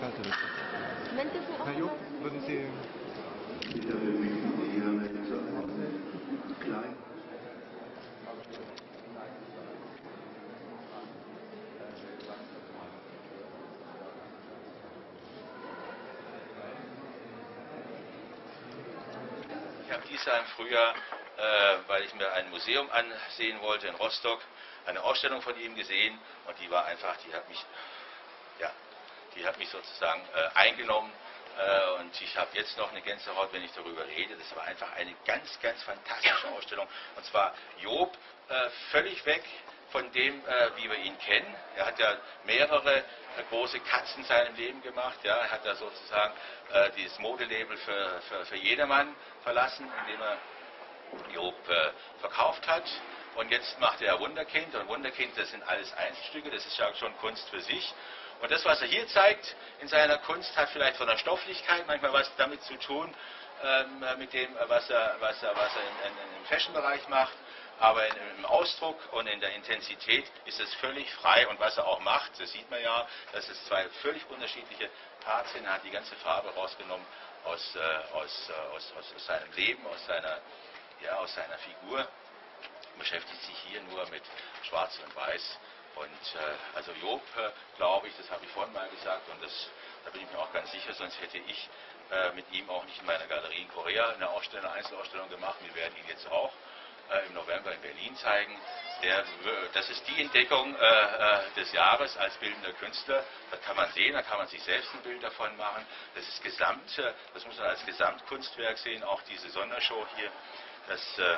schalte das. Herr Job, würden Sie... Bitte mögen Sie hiermit zu einem kleinen... Ich habe dieses Jahr im Frühjahr, weil ich mir ein Museum ansehen wollte in Rostock, eine Ausstellung von ihm gesehen und die war einfach, die hat mich sozusagen eingenommen und ich habe jetzt noch eine Gänsehaut, wenn ich darüber rede. Das war einfach eine ganz, ganz fantastische Ausstellung und zwar Job völlig weg von dem, wie wir ihn kennen. Er hat ja mehrere große Cuts in seinem Leben gemacht. Ja. Er hat ja sozusagen dieses Modelabel für jedermann verlassen, indem er Job verkauft hat. Und jetzt macht er Wunderkind. Und Wunderkind, das sind alles Einzelstücke, das ist ja schon Kunst für sich. Und das, was er hier zeigt in seiner Kunst, hat vielleicht von der Stofflichkeit manchmal was damit zu tun, mit dem, was er im Fashion-Bereich macht. Aber im Ausdruck und in der Intensität ist es völlig frei. Und was er auch macht, das sieht man ja, dass es zwei völlig unterschiedliche Parts sind. Er hat die ganze Farbe rausgenommen aus seinem Leben, aus seiner Figur. Beschäftigt sich hier nur mit Schwarz und Weiß. Und also Job, glaube ich, das habe ich vorhin mal gesagt, und da bin ich mir auch ganz sicher, sonst hätte ich mit ihm auch nicht in meiner Galerie in Korea eine Einzelausstellung gemacht. Wir werden ihn jetzt auch im November in Berlin zeigen. Das ist die Entdeckung des Jahres als bildender Künstler. Das kann man sehen, da kann man sich selbst ein Bild davon machen. Das ist das muss man als Gesamtkunstwerk sehen, auch diese Sondershow hier. Das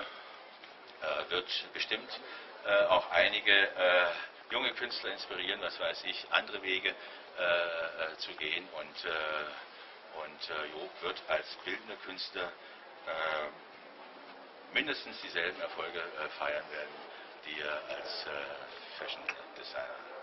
wird bestimmt auch einige junge Künstler inspirieren, was weiß ich, andere Wege zu gehen. Und Job wird als bildender Künstler mindestens dieselben Erfolge feiern werden, die er als Fashion Designer